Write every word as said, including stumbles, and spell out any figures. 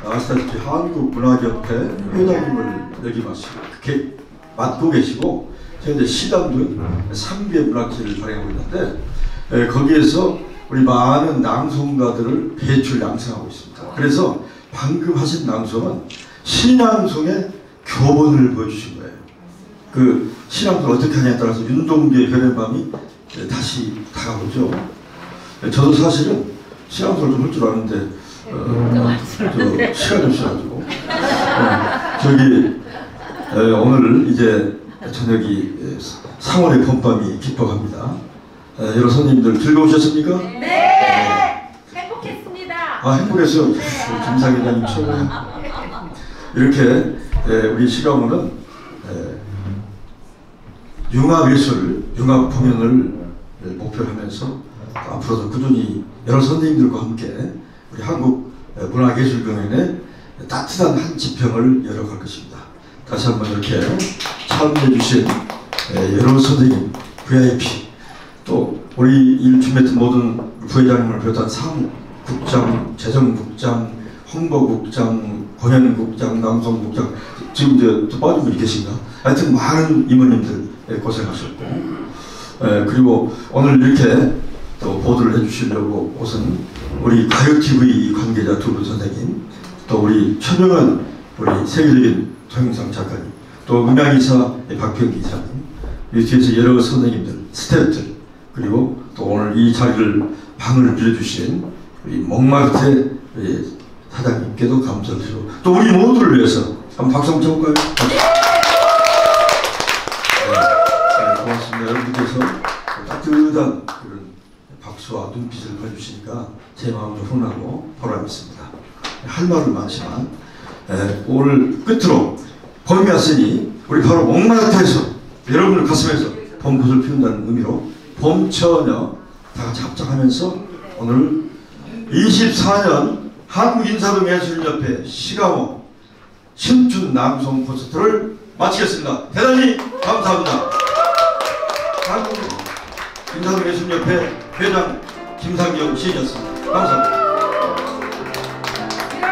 아시다시피 한국문학협회 회장님을 역임하시고 맡고 계시고 현재 시담도 삼 개 문학제를 발행하고 있는데 에, 거기에서 우리 많은 낭송가들을 배출 양성하고 있습니다. 그래서 방금 하신 낭송은 신앙송의 교본을 보여주신 거예요. 그 신앙송을 어떻게 하냐에 따라서 윤동주의 별의 밤이 다시 다가오죠. 저도 사실은 신앙송을 좀 할 줄 아는데 어, 저 시간이 없어가지고 어, 저기 에, 오늘 이제 저녁이 상월의 봄밤이 기뻐합니다. 에, 여러 손님들 즐거우셨습니까? 네, 네. 행복했습니다. 아 행복했어요. 네. 김상 회장님 최고예요. 이렇게 에, 우리 시가모는 융합예술, 융합공연을 목표로 하면서 앞으로도 꾸준히 여러 선생님들과 함께 우리 한국 문화예술공연에 따뜻한 한 지평을 열어갈 것입니다. 다시 한번 이렇게 참여해 주신 여러 선생님, 브이아이피 또 우리 일 준비했던 모든 부회장님을 비롯한 사무국장, 재정국장, 홍보국장, 공연국장, 낭송국장 지금 이제 또 빠진 분이 계신가? 하여튼 많은 이모님들 고생하셨고 에, 그리고 오늘 이렇게 또 보도를 해주시려고 옷은 우리 가요티비 관계자 두 분 선생님 또 우리 최명한 우리 세계적인 동영상 작가님 또 음향이사 박병기 이사님 이 뒤에서 여러 선생님들 스태프들 그리고 또 오늘 이 자리를 방을 빌려주신 우리 몽마르테 사장님께도 감사를 드리고 또 우리 모두를 위해서 한번 박수 한번 쳐볼까요? 고맙습니다. 여러분께서 따뜻한 그런 박수와 눈빛을 보여주시니까 제 마음도 훈하고 보람이 있습니다. 할 말은 많지만 에, 오늘 끝으로 봄이 왔으니 우리 바로 몽마르트에서 여러분들 가슴에서 봄꽃을 피운다는 의미로 봄처녀 다 같이 합작하면서 오늘 이십사 년 한국인사동예술인협회 시가모 신춘 낭송 콘서트를 마치겠습니다. 대단히 감사합니다. 한국인사동예술인협회 회장 김상경 시인이었습니다. 감사합니다.